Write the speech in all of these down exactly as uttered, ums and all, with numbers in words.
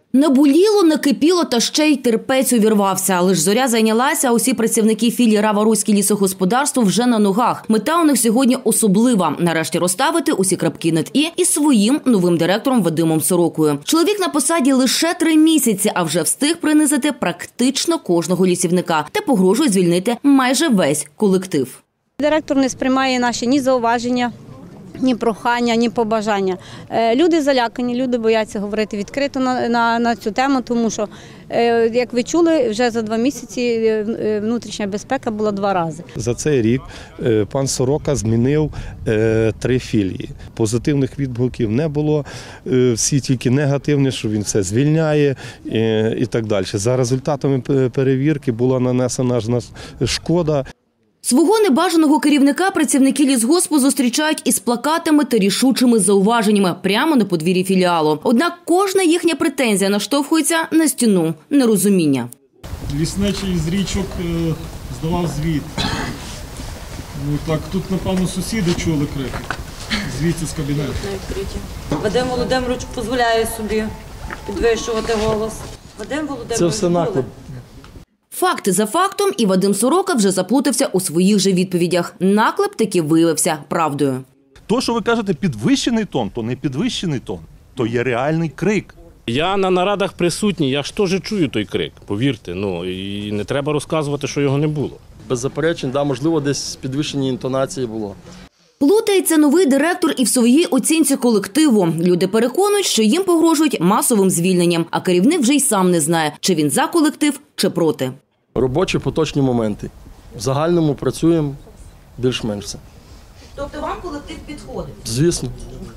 Наболіло, накипіло та ще й терпець увірвався. Лиш зоря зайнялася, а усі працівники філії «Рава-Руське лісогосподарство» вже на ногах. Мета у них сьогодні особлива – нарешті розставити усі крапки над «і» із своїм новим директором Вадимом Сорокою. Чоловік на посаді лише три місяці, а вже встиг принизити практично кожного лісівника та погрожує звільнити майже весь колектив. Директор не сприймає наші ні зауваження, ні прохання, ні побажання. Люди залякані, люди бояться говорити відкрито на, на, на цю тему, тому що, як ви чули, вже за два місяці внутрішня безпека була два рази. За цей рік пан Сорока змінив три філії. Позитивних відгуків не було, всі тільки негативні, що він все звільняє і так далі. За результатами перевірки була нанесена шкода. Свого небажаного керівника працівники лісгоспу зустрічають із плакатами та рішучими зауваженнями прямо на подвір'ї філіалу. Однак кожна їхня претензія наштовхується на стіну нерозуміння. Лісничий з річок здавав звіт. Ну, так, тут, напевно, сусіди чули крики. Звідси з кабінету. Вадим Володимирович дозволяє собі підвищувати голос. Вадим Володимирович... Це все наклеп. Факти за фактом, і Вадим Сорока вже заплутався у своїх же відповідях. Наклеп таки виявився правдою. То, що ви кажете, підвищений тон, то не підвищений тон, то є реальний крик. Я на нарадах присутній, я ж теж чую той крик, повірте. Ну, і не треба розказувати, що його не було. Без заперечень, да, можливо, десь підвищені інтонації було. Плутається новий директор і в своїй оцінці колективу. Люди переконують, що їм погрожують масовим звільненням, а керівник вже й сам не знає, чи він за колектив, чи проти. Робочі поточні моменти. В загальному працюємо більш-менш все. Тобто вам колектив підходить? Звісно.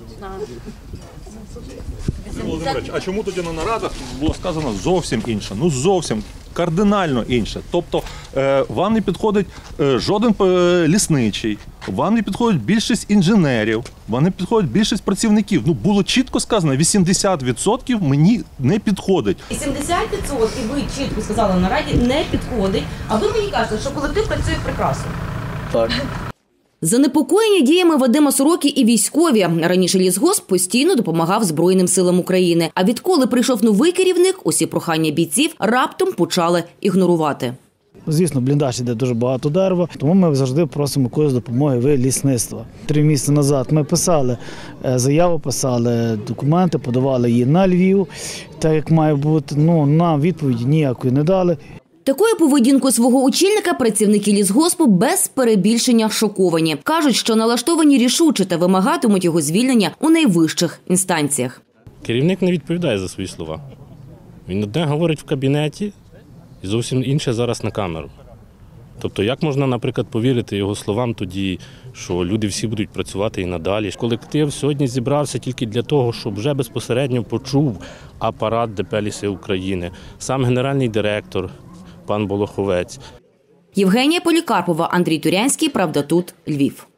Володимирович, а чому тоді на нарадах було сказано зовсім інше? Ну зовсім, кардинально інше. Тобто е, вам не підходить е, жоден е, лісничий, вам не підходить більшість інженерів, вам не підходить більшість працівників. Ну було чітко сказано, вісімдесят відсотків мені не підходить. вісімдесят відсотків ви чітко сказали на раді не підходить, а ви мені кажете, що колектив працює прекрасно. Так. Занепокоєні діями Вадима Сороки і військові. Раніше лісгосп постійно допомагав Збройним силам України. А відколи прийшов новий керівник, усі прохання бійців раптом почали ігнорувати. Звісно, бліндаж іде дуже багато дерева, тому ми завжди просимо якоїсь допомоги в лісництва. Три місяці назад ми писали заяву, писали документи, подавали її на Львів, так як має бути, ну, нам відповіді ніякої не дали. Такою поведінкою свого очільника працівники лісгоспу без перебільшення шоковані. Кажуть, що налаштовані рішуче та вимагатимуть його звільнення у найвищих інстанціях. Керівник не відповідає за свої слова. Він одне говорить в кабінеті і зовсім інше зараз на камеру. Тобто як можна, наприклад, повірити його словам тоді, що люди всі будуть працювати і надалі? Колектив сьогодні зібрався тільки для того, щоб вже безпосередньо почув апарат ДП «Ліси України», сам генеральний директор, пан Болоховець. Євгенія Полікарпова, Андрій Турянський, «Правда тут», Львів.